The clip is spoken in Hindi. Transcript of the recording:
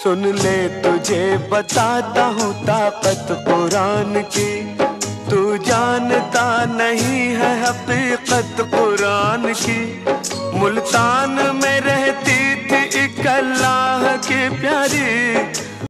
सुन ले तुझे बताता हूँ ताकत कुरान की, तू जानता नहीं है हकीकत कुरान की। मुल्तान में रहती थी एक अल्लाह की प्यारी,